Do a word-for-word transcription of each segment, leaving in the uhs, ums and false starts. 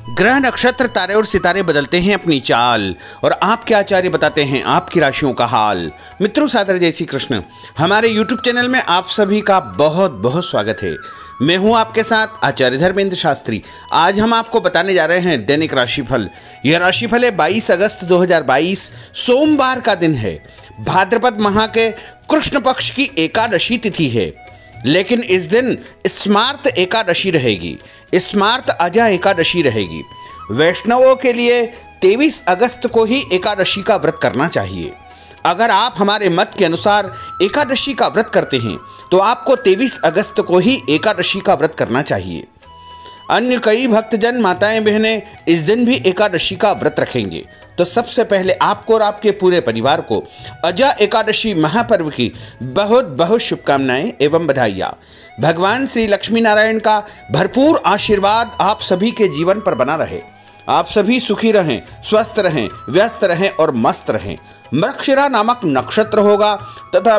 ग्रह नक्षत्र तारे और सितारे बदलते हैं अपनी चाल और आपके आचार्य बताते हैं आपकी राशियों का हाल। मित्रों, सादर जय श्री कृष्ण। हमारे यूट्यूब चैनल में आप सभी का बहुत बहुत स्वागत है। मैं हूं आपके साथ आचार्य धर्मेंद्र शास्त्री। आज हम आपको बताने जा रहे हैं दैनिक राशिफल। यह राशिफल है बाईस अगस्त दो हज़ार बाईस, सोमवार का दिन है। भाद्रपद माह के कृष्ण पक्ष की एकादशी तिथि है, लेकिन इस दिन स्मार्त एकादशी रहेगी, स्मार्त अजा एकादशी रहेगी। वैष्णवों के लिए तेईस अगस्त को ही एकादशी का व्रत करना चाहिए। अगर आप हमारे मत के अनुसार एकादशी का व्रत करते हैं तो आपको तेईस अगस्त को ही एकादशी का व्रत करना चाहिए। अन्य कई भक्तजन माताएं बहनें इस दिन भी एकादशी का व्रत रखेंगे। तो सबसे पहले आपको और आपके पूरे परिवार को अजा एकादशी महापर्व की बहुत बहुत शुभकामनाएं एवं बधाइयाँ। भगवान श्री लक्ष्मी नारायण का भरपूर आशीर्वाद आप सभी के जीवन पर बना रहे। आप सभी सुखी रहें, स्वस्थ रहें, व्यस्त रहें और मस्त रहें। मृगशिरा नामक नक्षत्र होगा तथा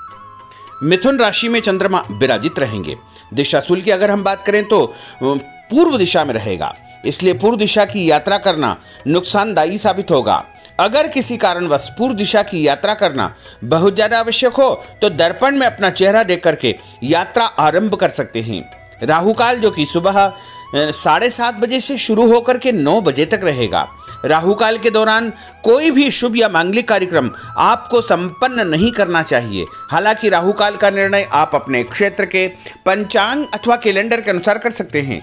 मिथुन राशि में चंद्रमा विराजित रहेंगे। दिशाशूल की अगर हम बात करें तो पूर्व दिशा में रहेगा, इसलिए पूर्व दिशा की यात्रा करना नुकसानदायी साबित होगा। अगर किसी कारणवश पूर्व दिशा की यात्रा करना बहुत ज्यादा आवश्यक हो तो दर्पण में अपना चेहरा देख करके यात्रा आरंभ कर सकते हैं। राहु काल जो कि सुबह साढ़े सात बजे से शुरू होकर के नौ बजे तक रहेगा। राहु काल के दौरान कोई भी शुभ या मांगलिक कार्यक्रम आपको संपन्न नहीं करना चाहिए। हालांकि राहु काल का निर्णय आप अपने क्षेत्र के पंचांग अथवा कैलेंडर के अनुसार कर सकते हैं,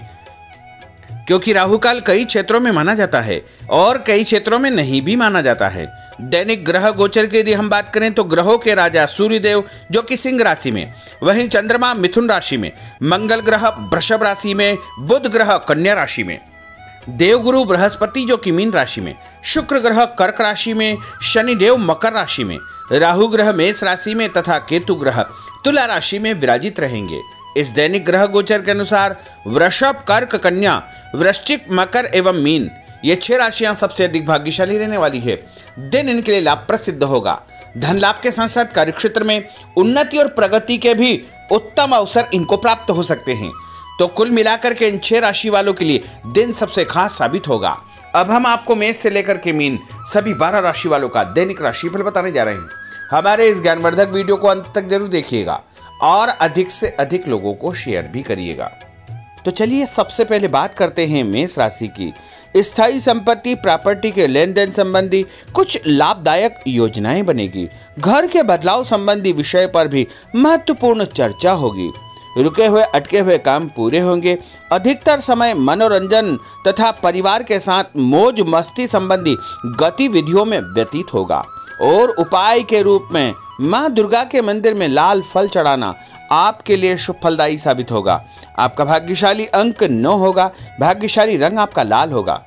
क्योंकि राहु काल कई क्षेत्रों में माना जाता है और कई क्षेत्रों में नहीं भी माना जाता है। दैनिक ग्रह गोचर की यदि हम बात करें तो ग्रहों के राजा सूर्यदेव जो कि सिंह राशि में, वहीं चंद्रमा मिथुन राशि में, मंगल ग्रह वृषभ राशि में, बुध ग्रह कन्या राशि में, देवगुरु बृहस्पति जो कि मीन राशि में, शुक्र ग्रह कर्क राशि में, शनिदेव मकर राशि में, राहु ग्रह मेष राशि में तथा केतु ग्रह तुला राशि में विराजित रहेंगे। इस दैनिक ग्रह गोचर के अनुसार वृषभ, कर्क, कन्या, वृश्चिक, मकर एवं मीन ये छह राशियां सबसे अधिक भाग्यशाली रहने वाली है। दिन इनके लिए लाभप्रद सिद्ध होगा। धन लाभ के साथ साथ कार्यक्षेत्र में उन्नति और प्रगति के भी उत्तम अवसर इनको प्राप्त हो सकते हैं। तो कुल मिलाकर के इन छह राशि वालों के लिए दिन सबसे खास साबित होगा। अब हम आपको मेष से लेकर के मीन सभी बारह राशि वालों का दैनिक राशिफल बताने जा रहे हैं। हमारे इस ज्ञानवर्धक वीडियो को अंत तक जरूर देखिएगा और अधिक से अधिक लोगों को शेयर भी करिएगा। तो चलिए सबसे पहले बात करते हैं मेष राशि की। स्थायी संपत्ति प्रॉपर्टी के लेन देन संबंधी कुछ लाभदायक योजनाएं बनेगी। घर के बदलाव संबंधी विषय पर भी महत्वपूर्ण चर्चा होगी। रुके हुए अटके हुए काम पूरे होंगे। अधिकतर समय मनोरंजन तथा परिवार के साथ मौज मस्ती संबंधी गतिविधियों में व्यतीत होगा। और उपाय के रूप में मां दुर्गा के मंदिर में लाल फल चढ़ाना आपके लिए शुभ फलदायी साबित होगा। आपका भाग्यशाली अंक नौ होगा। भाग्यशाली रंग आपका लाल होगा।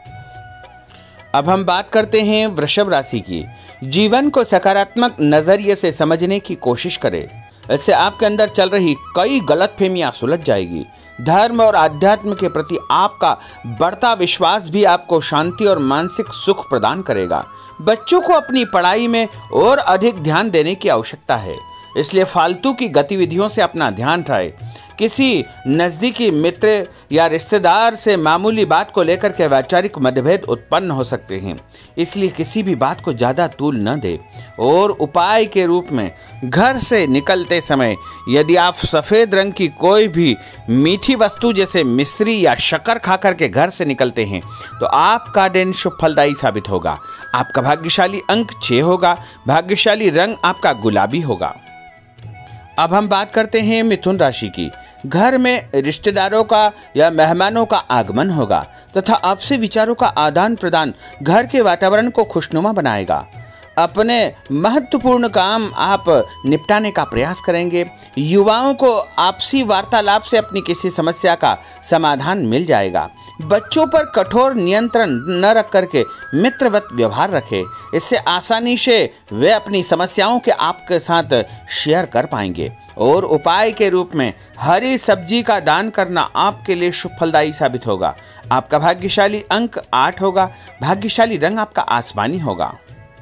अब हम बात करते हैं वृषभ राशि की। जीवन को सकारात्मक नजरिए से समझने की कोशिश करें, इससे आपके अंदर चल रही कई गलतफहमियां सुलझ जाएगी। धर्म और आध्यात्म के प्रति आपका बढ़ता विश्वास भी आपको शांति और मानसिक सुख प्रदान करेगा। बच्चों को अपनी पढ़ाई में और अधिक ध्यान देने की आवश्यकता है, इसलिए फालतू की गतिविधियों से अपना ध्यान हटाएं। किसी नज़दीकी मित्र या रिश्तेदार से मामूली बात को लेकर के वैचारिक मतभेद उत्पन्न हो सकते हैं, इसलिए किसी भी बात को ज़्यादा तूल न दे। और उपाय के रूप में घर से निकलते समय यदि आप सफ़ेद रंग की कोई भी मीठी वस्तु जैसे मिश्री या शक्कर खा कर के घर से निकलते हैं तो आपका दिन शुभ फलदायी साबित होगा। आपका भाग्यशाली अंक छः होगा। भाग्यशाली रंग आपका गुलाबी होगा। अब हम बात करते हैं मिथुन राशि की। घर में रिश्तेदारों का या मेहमानों का आगमन होगा तथा आपसी विचारों का आदान प्रदान घर के वातावरण को खुशनुमा बनाएगा। अपने महत्वपूर्ण काम आप निपटाने का प्रयास करेंगे। युवाओं को आपसी वार्तालाप से अपनी किसी समस्या का समाधान मिल जाएगा। बच्चों पर कठोर नियंत्रण न रख करके मित्रवत व्यवहार रखें, इससे आसानी से वे अपनी समस्याओं के आपके साथ शेयर कर पाएंगे। और उपाय के रूप में हरी सब्जी का दान करना आपके लिए शुभ फलदायी साबित होगा। आपका भाग्यशाली अंक आठ होगा। भाग्यशाली रंग आपका आसमानी होगा।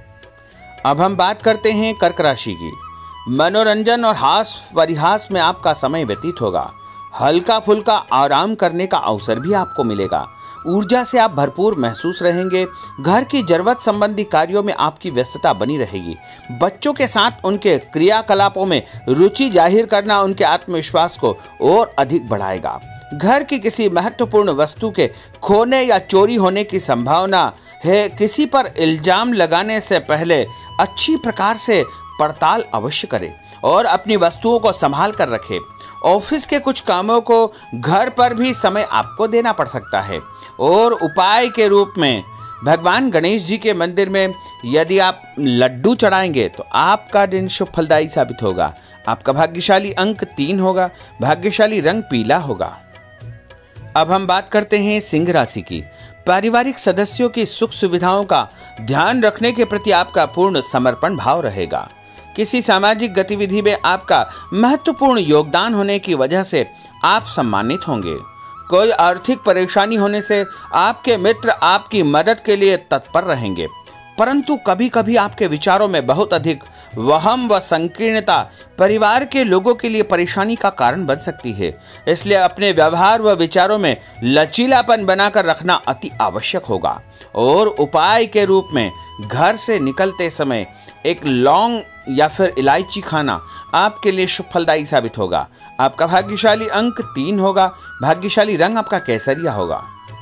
अब हम बात करते हैं कर्क राशि की। मनोरंजन और हास परिहास में आपका समय व्यतीत होगा। हल्का फुल्का आराम करने का अवसर भी आपको मिलेगा। ऊर्जा से आप भरपूर महसूस रहेंगे। घर की जरूरत संबंधी कार्यों में आपकी व्यस्तता बनी रहेगी। बच्चों के साथ उनके क्रियाकलापों में रुचि जाहिर करना उनके आत्मविश्वास को और अधिक बढ़ाएगा। घर की किसी महत्वपूर्ण वस्तु के खोने या चोरी होने की संभावना है। किसी पर इल्जाम लगाने से पहले अच्छी प्रकार से पड़ताल अवश्य करें और अपनी वस्तुओं को संभाल कर रखें। ऑफिस के कुछ कामों को घर पर भी समय आपको देना पड़ सकता है। और उपाय के रूप में भगवान गणेश जी के मंदिर में यदि आप लड्डू चढ़ाएंगे तो आपका दिन शुभ फलदायी साबित होगा। आपका भाग्यशाली अंक तीन होगा। भाग्यशाली रंग पीला होगा। अब हम बात करते हैं सिंह राशि की। पारिवारिक सदस्यों की सुख सुविधाओं का ध्यान रखने के प्रति आपका पूर्ण समर्पण भाव रहेगा। किसी सामाजिक गतिविधि में आपका महत्वपूर्ण योगदान होने की वजह से आप सम्मानित होंगे। कोई आर्थिक परेशानी होने से आपके मित्र आपकी मदद के लिए तत्पर रहेंगे, परंतु कभी कभी आपके विचारों में बहुत अधिक वहम व संकीर्णता परिवार के लोगों के लिए परेशानी का कारण बन सकती है। इसलिए अपने व्यवहार व विचारों में लचीलापन बनाकर रखना अति आवश्यक होगा। और उपाय के रूप में घर से निकलते समय एक लौंग या फिर इलायची खाना आपके लिए शुभ फलदायी साबित होगा। आपका भाग्यशाली अंक तीन होगा। भाग्यशाली रंग आपका केसरिया होगा।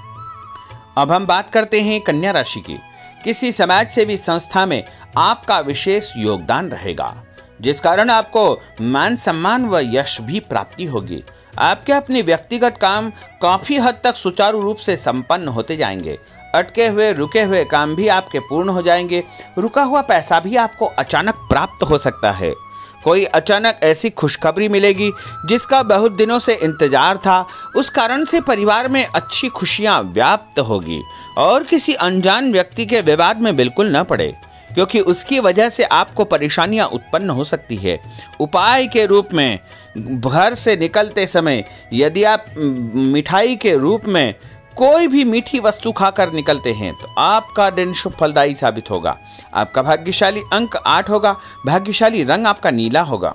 अब हम बात करते हैं कन्या राशि की। किसी समाज सेवी संस्था में आपका विशेष योगदान रहेगा, जिस कारण आपको मान सम्मान व यश भी प्राप्ति होगी। आपके अपने व्यक्तिगत काम काफी हद तक सुचारू रूप से संपन्न होते जाएंगे। अटके हुए रुके हुए काम भी आपके पूर्ण हो जाएंगे। रुका हुआ पैसा भी आपको अचानक प्राप्त हो सकता है। कोई अचानक ऐसी खुशखबरी मिलेगी जिसका बहुत दिनों से इंतजार था। उस कारण से परिवार में अच्छी खुशियां व्याप्त होगी। और किसी अनजान व्यक्ति के विवाद में बिल्कुल न पड़े, क्योंकि उसकी वजह से आपको परेशानियां उत्पन्न हो सकती है। उपाय के रूप में घर से निकलते समय यदि आप मिठाई के रूप में कोई भी मीठी वस्तु खाकर निकलते हैं तो आपका दिन शुभ फलदायी साबित होगा। आपका भाग्यशाली अंक आठ होगा। भाग्यशाली रंग आपका नीला होगा।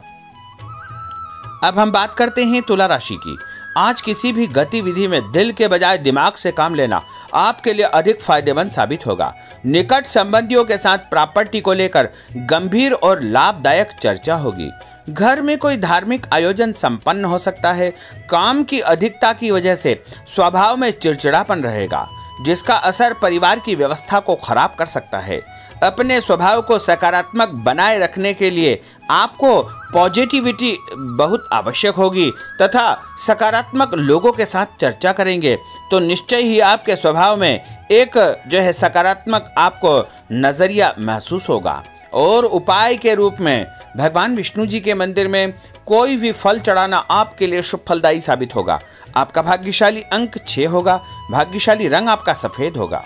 अब हम बात करते हैं तुला राशि की। आज किसी भी गतिविधि में दिल के बजाय दिमाग से काम लेना आपके लिए अधिक फायदेमंद साबित होगा। निकट संबंधियों के साथ प्रॉपर्टी को लेकर गंभीर और लाभदायक चर्चा होगी। घर में कोई धार्मिक आयोजन संपन्न हो सकता है। काम की अधिकता की वजह से स्वभाव में चिड़चिड़ापन रहेगा, जिसका असर परिवार की व्यवस्था को खराब कर सकता है। अपने स्वभाव को सकारात्मक बनाए रखने के लिए आपको पॉजिटिविटी बहुत आवश्यक होगी तथा सकारात्मक लोगों के साथ चर्चा करेंगे तो निश्चय ही आपके स्वभाव में एक जो है सकारात्मक आपको नजरिया महसूस होगा। और उपाय के रूप में भगवान विष्णु जी के मंदिर में कोई भी फल चढ़ाना आपके लिए शुभ फलदायी साबित होगा। आपका भाग्यशाली अंक छह होगा। भाग्यशाली रंग आपका सफेद होगा।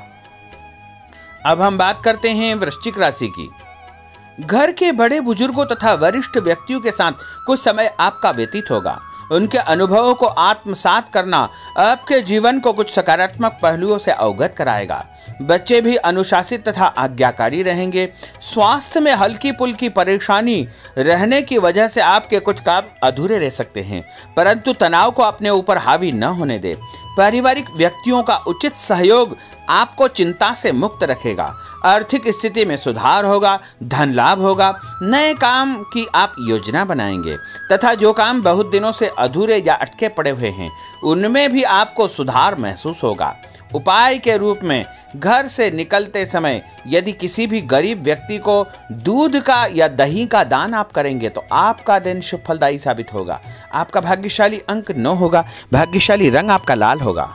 अब हम बात करते हैं वृश्चिक राशि की। घर के बड़े बुजुर्गों तथा वरिष्ठ व्यक्तियों के साथ कुछ समय आपका व्यतीत होगा। उनके अनुभवों को आत्मसात करना आपके जीवन को कुछ सकारात्मक पहलुओं से अवगत कराएगा। बच्चे भी अनुशासित तथा आज्ञाकारी रहेंगे। स्वास्थ्य में हल्की पुल्की परेशानी रहने की वजह से आपके कुछ काम अधूरे रह सकते हैं, परंतु तनाव को अपने ऊपर हावी न होने दे। पारिवारिक व्यक्तियों का उचित सहयोग आपको चिंता से मुक्त रखेगा। आर्थिक स्थिति में सुधार होगा। धन लाभ होगा। नए काम की आप योजना बनाएंगे तथा जो काम बहुत दिनों से अधूरे या अटके पड़े हुए हैं उनमें भी आपको सुधार महसूस होगा। उपाय के रूप में घर से निकलते समय यदि किसी भी गरीब व्यक्ति को दूध का या दही का दान आप करेंगे तो आपका दिन शुभ फलदायी साबित होगा। आपका भाग्यशाली अंक नौ होगा। भाग्यशाली रंग आपका लाल होगा।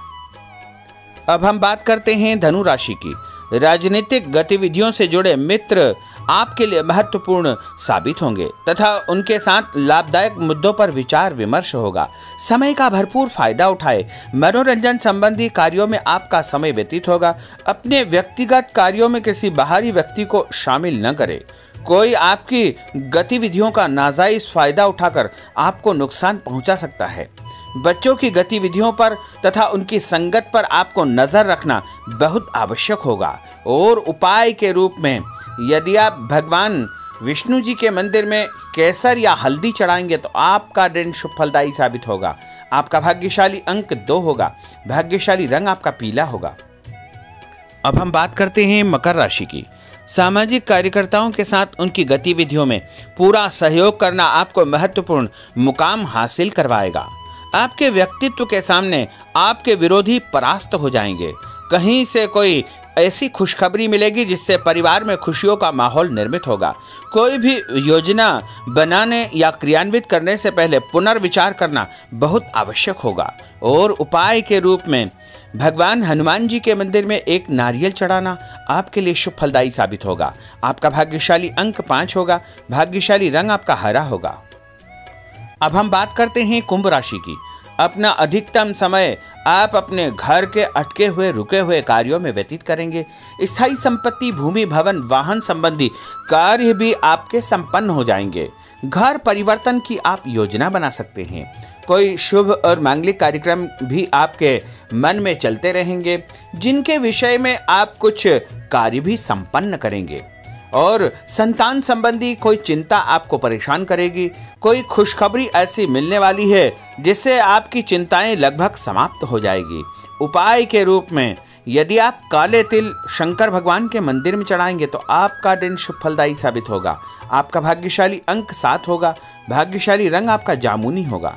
अब हम बात करते हैं धनु राशि की। राजनीतिक गतिविधियों से जुड़े मित्र आपके लिए महत्वपूर्ण साबित होंगे तथा उनके साथ लाभदायक मुद्दों पर विचार विमर्श होगा। समय का भरपूर फायदा उठाए। मनोरंजन संबंधी कार्यों में आपका समय व्यतीत होगा। अपने व्यक्तिगत कार्यों में किसी बाहरी व्यक्ति को शामिल न करें। कोई आपकी गतिविधियों का नाजायज फायदा उठाकर आपको नुकसान पहुंचा सकता है। बच्चों की गतिविधियों पर तथा उनकी संगत पर आपको नजर रखना बहुत आवश्यक होगा। और उपाय के रूप में यदि आप भगवान विष्णु जी के मंदिर में केसर या हल्दी चढ़ाएंगे तो आपका दिन शुभ फलदायी साबित होगा। आपका भाग्यशाली अंक दो होगा। भाग्यशाली रंग आपका पीला होगा। अब हम बात करते हैं मकर राशि की। सामाजिक कार्यकर्ताओं के साथ उनकी गतिविधियों में पूरा सहयोग करना आपको महत्वपूर्ण मुकाम हासिल करवाएगा। आपके व्यक्तित्व के सामने आपके विरोधी परास्त हो जाएंगे। कहीं से कोई ऐसी खुशखबरी मिलेगी जिससे परिवार में खुशियों का माहौल निर्मित होगा। कोई भी योजना बनाने या क्रियान्वित करने से पहले पुनर्विचार करना बहुत आवश्यक होगा। और उपाय के रूप में भगवान हनुमान जी के मंदिर में एक नारियल चढ़ाना आपके लिए शुभ फलदायी साबित होगा। आपका भाग्यशाली अंक पाँच होगा। भाग्यशाली रंग आपका हरा होगा। अब हम बात करते हैं कुंभ राशि की। अपना अधिकतम समय आप अपने घर के अटके हुए रुके हुए कार्यों में व्यतीत करेंगे। स्थायी संपत्ति, भूमि, भवन, वाहन संबंधी कार्य भी आपके संपन्न हो जाएंगे। घर परिवर्तन की आप योजना बना सकते हैं। कोई शुभ और मांगलिक कार्यक्रम भी आपके मन में चलते रहेंगे, जिनके विषय में आप कुछ कार्य भी संपन्न करेंगे। और संतान संबंधी कोई चिंता आपको परेशान करेगी। कोई खुशखबरी ऐसी मिलने वाली है जिससे आपकी चिंताएं लगभग समाप्त हो जाएगी। उपाय के रूप में यदि आप काले तिल शंकर भगवान के मंदिर में चढ़ाएंगे तो आपका दिन शुभ फलदायी साबित होगा। आपका भाग्यशाली अंक सात होगा। भाग्यशाली रंग आपका जामुनी होगा।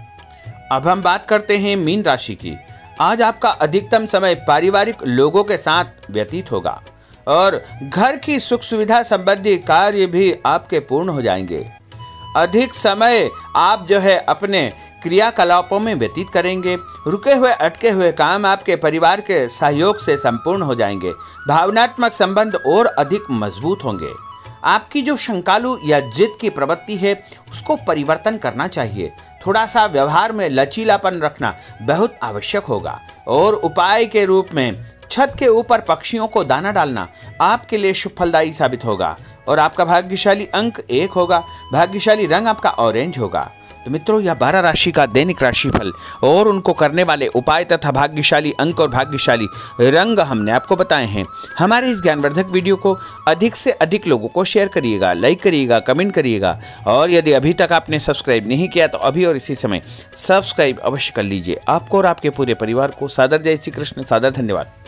अब हम बात करते हैं मीन राशि की। आज आपका अधिकतम समय पारिवारिक लोगों के साथ व्यतीत होगा और घर की सुख सुविधा संबंधी कार्य भी आपके पूर्ण हो जाएंगे। अधिक समय आप जो है अपने क्रियाकलापों में व्यतीत करेंगे। रुके हुए अटके हुए काम आपके परिवार के सहयोग से संपूर्ण हो जाएंगे। भावनात्मक संबंध और अधिक मजबूत होंगे। आपकी जो शंकालु या जिद की प्रवृत्ति है उसको परिवर्तन करना चाहिए। थोड़ा सा व्यवहार में लचीलापन रखना बहुत आवश्यक होगा। और उपाय के रूप में छत के ऊपर पक्षियों को दाना डालना आपके लिए शुभ फलदायी साबित होगा। और आपका भाग्यशाली अंक एक होगा। भाग्यशाली रंग आपका ऑरेंज होगा। तो मित्रों, यह बारह राशि का दैनिक राशिफल और उनको करने वाले उपाय तथा भाग्यशाली अंक और भाग्यशाली रंग हमने आपको बताए हैं। हमारे इस ज्ञानवर्धक वीडियो को अधिक से अधिक लोगों को शेयर करिएगा, लाइक करिएगा, कमेंट करिएगा। और यदि अभी तक आपने सब्सक्राइब नहीं किया तो अभी और इसी समय सब्सक्राइब अवश्य कर लीजिए। आपको और आपके पूरे परिवार को सादर जय श्री कृष्ण, सादर धन्यवाद।